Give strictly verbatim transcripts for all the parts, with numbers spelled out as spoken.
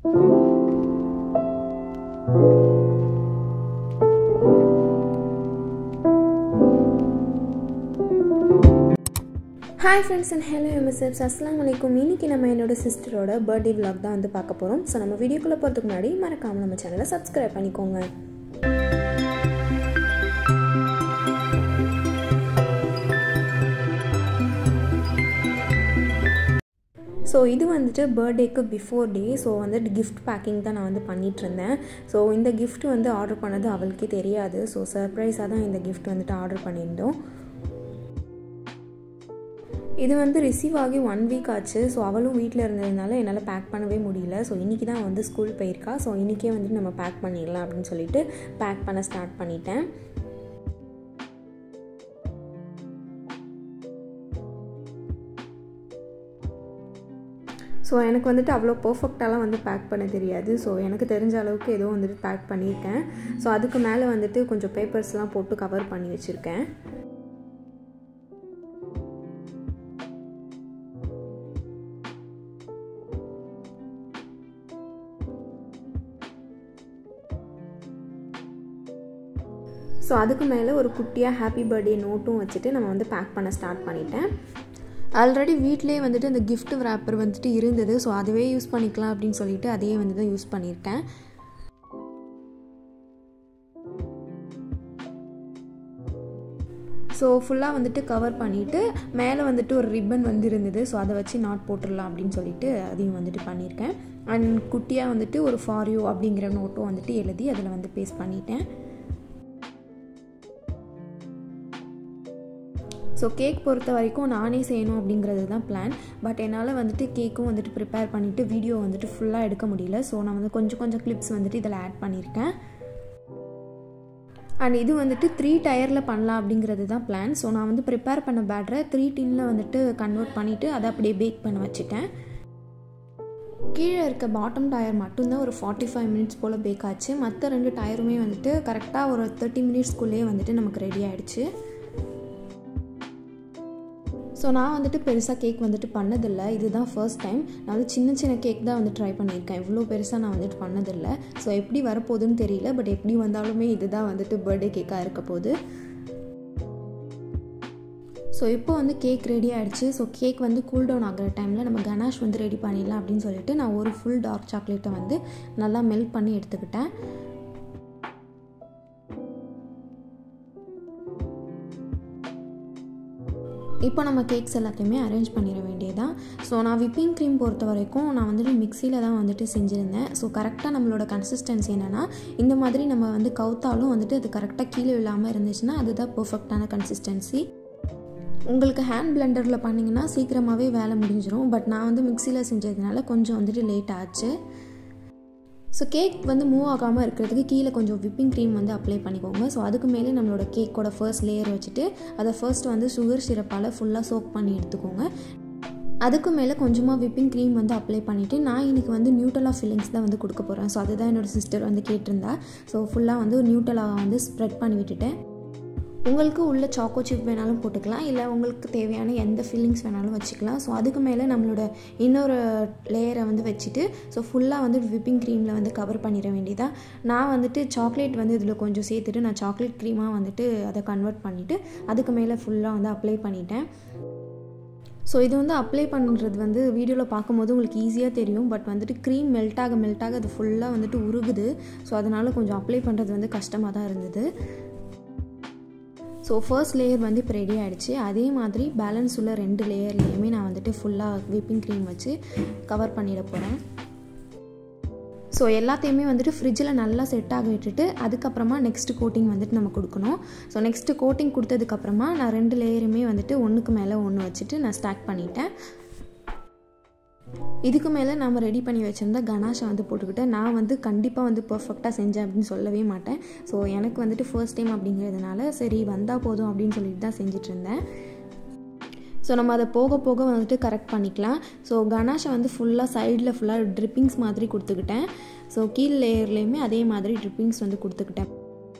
Hi friends and hello M S Fs. Assalamu alaikum. இன்னைக்கு நம்ம என்னோட சிஸ்டரோட பர்த்டே vlog தான் வந்து பார்க்க போறோம். சோ நம்ம வீடியோக்குள்ள போறதுக்கு முன்னாடி மறக்காம நம்ம சேனலை subscribe பண்ணிக்கோங்க. ஸோ இது வந்துட்டு பர்த்டேக்கு பிஃபோர் டே. ஸோ வந்துட்டு கிஃப்ட் பேக்கிங் தான் நான் வந்து பண்ணிகிட்டு இருந்தேன். ஸோ இந்த கிஃப்ட் வந்து ஆர்டர் பண்ணது அவளுக்கே தெரியாது. ஸோ சர்ப்ரைஸாக தான் இந்த கிஃப்ட் வந்துட்டு ஆர்டர் பண்ணியிருந்தோம். இது வந்து ரிசீவ் ஆகி ஒன் வீக் ஆச்சு. ஸோ அவளும் வீட்டில் இருந்ததுனால என்னால் பேக் பண்ணவே முடியல. ஸோ இன்றைக்கி தான் வந்து ஸ்கூல் போயிருக்கா. ஸோ இன்றைக்கே வந்துட்டு நம்ம பேக் பண்ணிடலாம் அப்படின்னு சொல்லிட்டு பேக் பண்ண ஸ்டார்ட் பண்ணிட்டேன். ஸோ எனக்கு வந்துட்டு அவ்வளோ பர்ஃபெக்டாலாம் வந்து பேக் பண்ண தெரியாது. ஸோ எனக்கு தெரிஞ்ச அளவுக்கு ஏதோ வந்துட்டு பேக் பண்ணியிருக்கேன். ஸோ அதுக்கு மேலே வந்துட்டு கொஞ்சம் பேப்பர்ஸ்லாம் போட்டு கவர் பண்ணி வச்சுருக்கேன். ஸோ அதுக்கு மேலே ஒரு குட்டியாக ஹாப்பி பர்த்டே நோட்டும் வச்சுட்டு நம்ம வந்து பேக் பண்ண ஸ்டார்ட் பண்ணிட்டேன். ஆல்ரெடி வீட்டிலே வந்துட்டு இந்த கிஃப்ட் ரேப்பர் வந்துட்டு இருந்தது. ஸோ அதுவே யூஸ் பண்ணிக்கலாம் அப்படின்னு சொல்லிட்டு அதையே வந்து தான் யூஸ் பண்ணியிருக்கேன். ஸோ ஃபுல்லாக வந்துட்டு கவர் பண்ணிவிட்டு மேலே வந்துட்டு ஒரு ரிப்பன் வந்து இருந்தது. ஸோ அதை வச்சு நாட் போட்டுடலாம் அப்படின்னு சொல்லிட்டு அதையும் வந்துட்டு பண்ணியிருக்கேன். அண்ட் குட்டியாக வந்துட்டு ஒரு ஃபார் யூ அப்படிங்கிற நோட்டும் வந்துட்டு எழுதி அதில் வந்து பேஸ்ட் பண்ணிட்டேன். ஸோ கேக் பொறுத்த வரைக்கும் நானே செய்யணும் அப்படிங்கிறது தான் பிளான். பட் என்னால் வந்துட்டு கேக்கும் வந்துட்டு ப்ரிப்பேர் பண்ணிவிட்டு வீடியோ வந்துட்டு ஃபுல்லாக எடுக்க முடியல. ஸோ நான் வந்து கொஞ்சம் கொஞ்சம் கிளிப்ஸ் வந்துட்டு இதில் ஆட் பண்ணியிருக்கேன். அண்ட் இது வந்துட்டு த்ரீ டயரில் பண்ணலாம் அப்படிங்கிறது தான் பிளான். ஸோ நான் வந்து ப்ரிப்பேர் பண்ண பேட்டரை த்ரீ டின்னில் வந்துட்டு கன்வெர்ட் பண்ணிவிட்டு அதை அப்படியே பேக் பண்ண வச்சுட்டேன். கீழே இருக்க பாட்டம் டயர் மட்டும்தான் ஒரு ஃபார்ட்டி ஃபைவ் மினிட்ஸ் போல் பேக் ஆச்சு. மற்ற ரெண்டு டயருமே வந்துட்டு கரெக்டாக ஒரு தேர்ட்டி மினிட்ஸ்க்குள்ளேயே வந்துட்டு நமக்கு ரெடி ஆகிடுச்சு. ஸோ நான் வந்துட்டு பெருசாக கேக் வந்துட்டு பண்ணதில்லை. இதுதான் ஃபர்ஸ்ட் டைம். நான் வந்து சின்ன சின்ன கேக் தான் வந்து ட்ரை பண்ணியிருக்கேன். இவ்வளோ பெருசாக நான் வந்துட்டு பண்ணதில்லை. ஸோ எப்படி வரப்போகுதுன்னு தெரியல. பட் எப்படி வந்தாலுமே இதுதான் வந்துட்டு பர்த்டே கேக்காக இருக்க போகுது. ஸோ இப்போ வந்து கேக் ரெடி ஆகிடுச்சு. ஸோ கேக் வந்து கூல் டவுன் ஆகிற டைமில் நம்ம கனாஷ் வந்து ரெடி பண்ணிடலாம் அப்படின்னு சொல்லிட்டு நான் ஒரு ஃபுல் டார்க் சாக்லேட்டை வந்து நல்லா மெல்ட் பண்ணி எடுத்துக்கிட்டேன். இப்போ நம்ம கேக்ஸ் எல்லாத்தையுமே அரேஞ்ச் பண்ணிட வேண்டியதான். ஸோ நான் விப்பிங் க்ரீம் பொறுத்த வரைக்கும் நான் வந்துட்டு மிக்சியில் தான் வந்துட்டு செஞ்சுருந்தேன். ஸோ கரெக்டாக நம்மளோட கன்சிஸ்டன்சி என்னென்னா இந்த மாதிரி நம்ம வந்து கவுத்தாலும் வந்துட்டு அது கரெக்டாக கீழே விழாமல் இருந்துச்சுன்னா அதுதான் பர்ஃபெக்டான கன்சிஸ்டன்சி. உங்களுக்கு ஹேண்ட் பிளெண்டரில் பண்ணிங்கன்னா சீக்கிரமாகவே வேலை முடிஞ்சிடும். பட் நான் வந்து மிக்சியில் செஞ்சதுனால கொஞ்சம் வந்துட்டு லேட் ஆச்சு. ஸோ கேக் வந்து மூவ் ஆகாமல் இருக்கிறதுக்கு கீழே கொஞ்சம் விப்பிங் க்ரீம் வந்து அப்ளை பண்ணிக்கோங்க. ஸோ அதுக்கு மேலே நம்மளோட கேக்கோட ஃபர்ஸ்ட் லேயர் வச்சுட்டு அதை ஃபர்ஸ்ட் வந்து சுகர் சிரப்பால் ஃபுல்லாக சோக் பண்ணி எடுத்துக்கோங்க. அதுக்கு மேலே கொஞ்சமாக விப்பிங் க்ரீம் வந்து அப்ளை பண்ணிவிட்டு நான் இன்றைக்கி வந்து நியூட்டலா ஃபில்லிங்ஸ் தான் வந்து கொடுக்க போகிறேன். ஸோ அதுதான் என்னோடய சிஸ்டர் வந்து கேட்டிருந்தா. ஸோ ஃபுல்லாக வந்து நியூட்டலாக வந்து ஸ்ப்ரெட் பண்ணி விட்டுட்டேன். உங்களுக்கு உள்ள சாக்கோ சிப் வேணாலும் போட்டுக்கலாம், இல்லை உங்களுக்கு தேவையான எந்த ஃபில்லிங்ஸ் வேணாலும் வச்சுக்கலாம். ஸோ அதுக்கு மேலே நம்மளோட இன்னொரு லேயரை வந்து வச்சுட்டு ஸோ ஃபுல்லாக வந்து விப்பிங் க்ரீமில் வந்து கவர் பண்ணிட வேண்டியதான். நான் வந்துட்டு சாக்லேட் வந்து இதில் கொஞ்சம் சேர்த்துட்டு நான் சாக்லேட் க்ரீமாக வந்துட்டு அதை கன்வெர்ட் பண்ணிவிட்டு அதுக்கு மேலே ஃபுல்லாக வந்து அப்ளை பண்ணிட்டேன். ஸோ இது வந்து அப்ளை பண்ணுறது வந்து வீடியோவில் பார்க்கும்போது உங்களுக்கு ஈஸியாக தெரியும். பட் வந்துட்டு க்ரீம் மெல்ட் ஆக மெல்ட் ஆக அது ஃபுல்லாக வந்துட்டு உருகுது. ஸோ அதனால் கொஞ்சம் அப்ளை பண்ணுறது வந்து கஷ்டமாக தான் இருந்தது. ஸோ ஃபர்ஸ்ட் லேயர் வந்து இப்போ ரெடி ஆகிடுச்சு. அதே மாதிரி பேலன்ஸ் உள்ள ரெண்டு லேயர்லேயுமே நான் வந்துட்டு ஃபுல்லாக விப்பிங் க்ரீம் வச்சு கவர் பண்ணிட போகிறேன். ஸோ எல்லாத்தையுமே வந்துட்டு ஃப்ரிட்ஜில் நல்லா செட் ஆக விட்டுட்டு அதுக்கப்புறமா நெக்ஸ்ட்டு கோட்டிங் வந்துட்டு நம்ம கொடுக்கணும். ஸோ நெக்ஸ்ட்டு கோட்டிங் கொடுத்ததுக்கப்புறமா நான் ரெண்டு லேயருமே வந்துட்டு ஒன்றுக்கு மேலே ஒன்று வச்சுட்டு நான் ஸ்டாக் பண்ணிட்டேன். இதுக்கு மேலே நம்ம ரெடி பண்ணி வச்சுருந்தா கனாஷை வந்து போட்டுக்கிட்டேன். நான் வந்து கண்டிப்பாக வந்து பர்ஃபெக்டாக செஞ்சேன் அப்படின்னு சொல்லவே மாட்டேன். ஸோ எனக்கு வந்துட்டு ஃபர்ஸ்ட் டைம் அப்படிங்கிறதுனால சரி வந்தால் போதும் அப்படின்னு சொல்லிட்டு தான் செஞ்சிட்ருந்தேன். ஸோ நம்ம அதை போக போக வந்துட்டு கரெக்ட் பண்ணிக்கலாம். ஸோ கனாஷை வந்து ஃபுல்லாக சைடில் ஃபுல்லாக ட்ரிப்பிங்ஸ் மாதிரி கொடுத்துக்கிட்டேன். ஸோ கீழ் லேயர்லேயுமே அதே மாதிரி ட்ரிப்பிங்ஸ் வந்து கொடுத்துக்கிட்டேன்.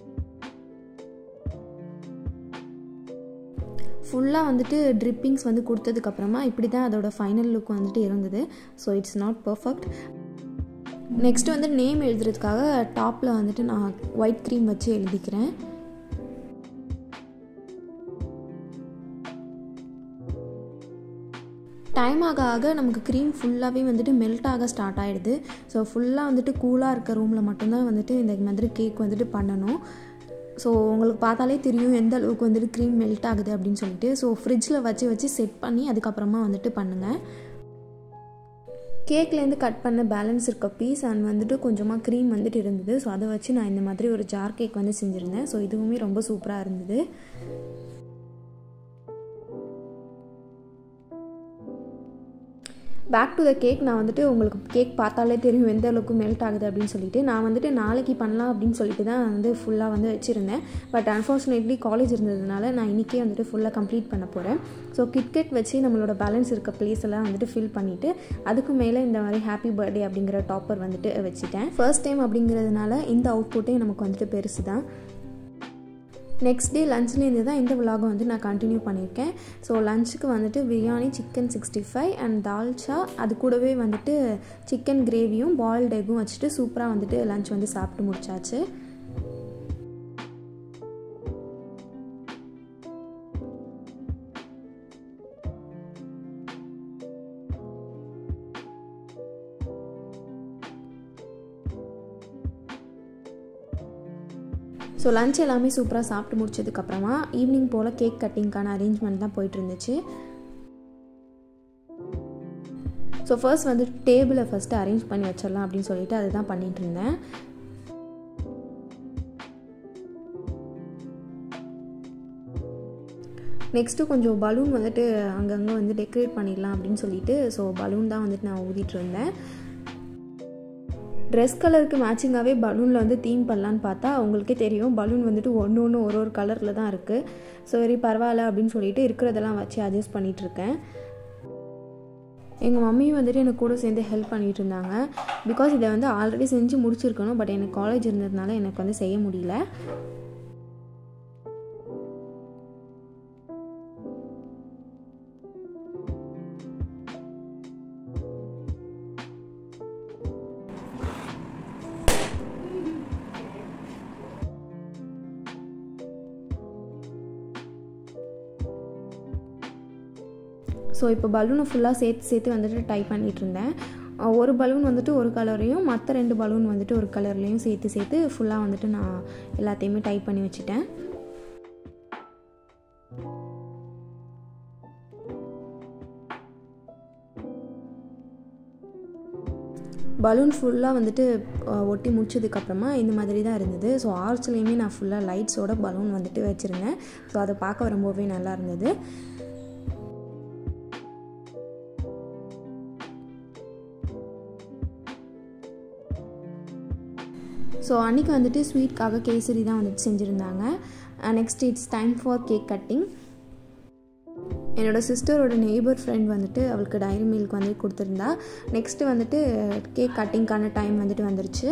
ஃபுல்லாக வந்துட்டு ட்ரிப்பிங்ஸ் வந்து கொடுத்ததுக்கப்புறமா இப்படி தான் அதோட ஃபைனல் லுக் வந்துட்டு இருந்தது. So it's not perfect. Next வந்து நேம் எழுதுறதுக்காக டாப்பில் வந்துட்டு நான் ஒயிட் க்ரீம் வச்சு எழுதிக்கிறேன். டைம் ஆக ஆக நமக்கு க்ரீம் ஃபுல்லாகவே வந்துட்டு மெல்ட் ஆக ஸ்டார்ட் ஆகிடுது. ஸோ ஃபுல்லாக வந்துட்டு கூலாக இருக்க ரூமில் மட்டும்தான் வந்துட்டு இந்த மாதிரி கேக் வந்துட்டு பண்ணணும். ஸோ உங்களுக்கு பார்த்தாலே தெரியும் எந்த அளவுக்கு வந்துட்டு க்ரீம் மெல்ட் ஆகுது அப்படின்னு சொல்லிட்டு. ஸோ ஃப்ரிட்ஜில் வச்சு வச்சு செட் பண்ணி அதுக்கப்புறமா வந்துட்டு பண்ணுங்கள். கேக்லேருந்து கட் பண்ண பேலன்ஸ் இருக்க பீஸ் அண்ட் வந்துட்டு கொஞ்சமாக க்ரீம் வந்துட்டு இருந்தது. ஸோ அதை வச்சு நான் இந்த மாதிரி ஒரு ஜார் கேக் வந்து செஞ்சுருந்தேன். ஸோ இதுவுமே ரொம்ப சூப்பராக இருந்தது. Back to the cake. நான் வந்துட்டு உங்களுக்கு கேக் பார்த்தாலே தெரியும் எந்த அளவுக்கு மெல்ட் ஆகுது அப்படின்னு சொல்லிட்டு நான் வந்துட்டு நாளைக்கு பண்ணலாம் அப்படின்னு சொல்லிட்டு தான் வந்து ஃபுல்லாக வந்து வச்சுருந்தேன். பட் அன்ஃபார்ச்சுனேட்லி காலேஜ் இருந்ததுனால நான் இன்றைக்கே வந்துட்டு ஃபுல்லாக கம்ப்ளீட் பண்ண போகிறேன். ஸோ கிட்கெட் வச்சு நம்மளோட பேலன்ஸ் இருக்க பிளேஸ் எல்லாம் வந்துட்டு ஃபில் பண்ணிவிட்டு அதுக்கு மேலே இந்த மாதிரி ஹாப்பி பர்த்டே அப்படிங்கிற டாப்பர் வந்துட்டு வச்சுட்டேன். ஃபர்ஸ்ட் டைம் அப்படிங்கிறதுனால இந்த அவுட்புட்டே நமக்கு வந்துட்டு பெருசு தான். நெக்ஸ்ட் டே லஞ்ச்லேருந்து தான் இந்த விலாகை வந்து நான் கண்டினியூ பண்ணியிருக்கேன். ஸோ லஞ்சுக்கு வந்துட்டு biryani, chicken sixty five and dalcha, அது கூடவே வந்துட்டு சிக்கன் கிரேவியும் பாயில்டு எக்கும் வச்சுட்டு சூப்பராக வந்துட்டு லஞ்ச் வந்து சாப்பிட்டு முடிச்சாச்சு. ஸோ லஞ்ச் எல்லாமே சூப்பராக சாப்பிட்டு முடிச்சதுக்கப்புறமா ஈவினிங் போல் கேக் கட்டிங்க்கான அரேஞ்ச்மெண்ட் தான் போயிட்டு இருந்துச்சு. ஸோ ஃபர்ஸ்ட் வந்து டேபிளை ஃபஸ்ட்டு அரேஞ்ச் பண்ணி வச்சிடலாம் அப்படின்னு சொல்லிட்டு அதுதான் பண்ணிகிட்டு இருந்தேன். நெக்ஸ்ட்டு கொஞ்சம் பலூன் வந்துட்டு அங்கங்கே வந்து டெக்கரேட் பண்ணிடலாம் அப்படின்னு சொல்லிட்டு ஸோ பலூன் தான் வந்துட்டு நான் ஊதிட்டு இருந்தேன். ட்ரெஸ் கலருக்கு மேட்சிங்காகவே பலூனில் வந்து தீம் பண்ணலான்னு பார்த்தா உங்களுக்கே தெரியும் பலூன் வந்துட்டு ஒன்று ஒன்று ஒரு ஒரு கலரில் தான் இருக்குது. ஸோ சரி பரவாயில்ல அப்படின்னு சொல்லிட்டு இருக்கிறதெல்லாம் வச்சு அட்ஜஸ்ட் பண்ணிகிட்ருக்கேன். எங்கள் மம்மியும் வந்துட்டு எனக்கு கூட சேர்ந்து ஹெல்ப் பண்ணிகிட்டு இருந்தாங்க. பிகாஸ் இதை வந்து ஆல்ரெடி செஞ்சு முடிச்சிருக்கணும். பட் எனக்கு காலேஜ் இருந்ததுனால எனக்கு வந்து செய்ய முடியல. ஸோ இப்போ பலூனை ஃபுல்லாக சேர்த்து சேர்த்து வந்துட்டு டைப் பண்ணிகிட்டு இருந்தேன். ஒரு பலூன் வந்துட்டு ஒரு கலரையும் மற்ற ரெண்டு பலூன் வந்துட்டு ஒரு கலர்லேயும் சேர்த்து சேர்த்து ஃபுல்லாக வந்துட்டு நான் எல்லாத்தையுமே டைப் பண்ணி வச்சுட்டேன். பலூன் ஃபுல்லாக வந்துட்டு ஒட்டி முடிச்சதுக்கப்புறமா இந்த மாதிரி தான் இருந்தது. ஸோ ஆர்ச்லேயுமே நான் ஃபுல்லாக லைட்ஸோட பலூன் வந்துட்டு வச்சுருந்தேன். ஸோ அதை பார்க்க ரொம்பவே நல்லா இருந்தது. ஸோ அன்றைக்கி வந்துட்டு ஸ்வீட்காக கேசரி தான் வந்துட்டு செஞ்சுருந்தாங்க. Next it's time for cake cutting. என்னோடய சிஸ்டரோட நெய்பர் ஃப்ரெண்ட் வந்துட்டு அவளுக்கு டைரி மில்க் வந்து கொடுத்துருந்தா. நெக்ஸ்ட்டு வந்துட்டு கேக் கட்டிங்க்கான டைம் வந்துட்டு வந்துருச்சு.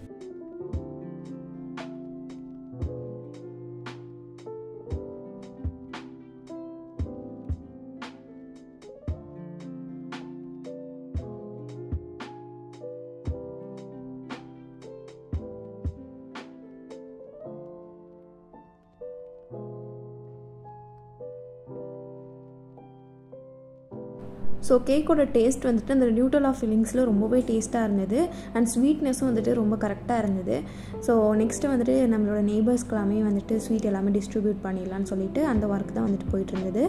ஸோ கேக்கோட டேஸ்ட் வந்துட்டு அந்த நியூட்ரலா ஃபில்லிங்ஸில் ரொம்பவே டேஸ்ட்டாக இருந்தது. அண்ட் ஸ்வீட்னஸும் வந்துட்டு ரொம்ப கரெக்டாக இருந்தது. ஸோ நெக்ஸ்ட்டு வந்துட்டு நம்மளோட நெய்பர்ஸ்க்கு எல்லாமே வந்துட்டு ஸ்வீட் எல்லாமே டிஸ்ட்ரிபியூட் பண்ணிடலான்னு சொல்லிட்டு அந்த ஒர்க் தான் வந்துட்டு போயிட்டு இருந்தது.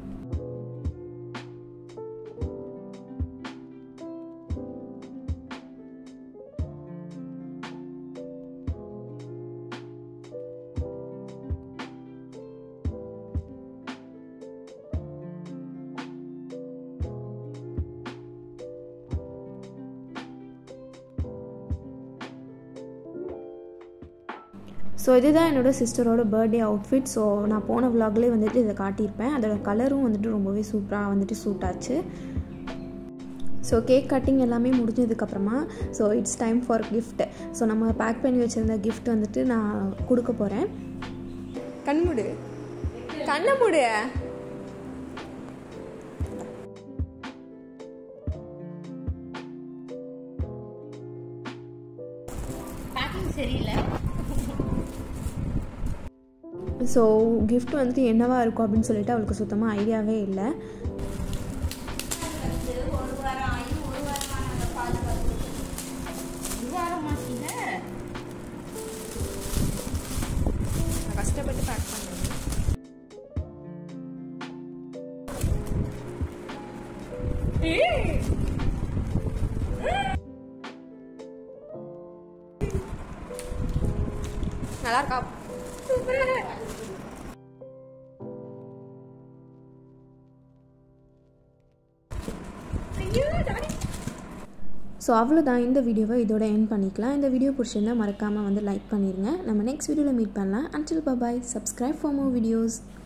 ஸோ இதுதான் என்னோடய சிஸ்டரோட பர்த்டே அவுட்ஃபிட். ஸோ நான் போன விலாக்லேயே வந்துட்டு இதை காட்டியிருப்பேன். அதோட கலரும் வந்துட்டு ரொம்பவே சூப்பராக வந்துட்டு சூட் ஆச்சு. ஸோ கேக் கட்டிங் எல்லாமே முடிஞ்சதுக்கப்புறமா so it's time for gift. So நம்ம பேக் பண்ணி வச்சுருந்த கிஃப்ட் வந்துட்டு நான் கொடுக்க போகிறேன். கண்முடு கண்ணை மூடு. சரியில்லை. ஸோ கிஃப்ட் வந்துட்டு என்னவா இருக்கும் அப்படின்னு சொல்லிட்டு அவளுக்கு சுத்தமாக ஐடியாவே இல்லை. ஒரு வாரம் ஆகி ஒரு வாரமான அந்த பால் ஒரு வாரம் ஆச்சுங்க. கஷ்டப்பட்டு பேக் பண்ணுவேன். நல்லா இருக்கா? ஸோ அவ்வளோதான், இந்த வீடியோவை இதோட எண்ட் பண்ணிக்கலாம். இந்த வீடியோ பிடிச்சிருந்தா மறக்காமல் வந்து லைக் பண்ணிடுங்க. நம்ம நெக்ஸ்ட் வீடியோவில் மீட் பண்ணலாம். Until bye. Subscribe for more videos.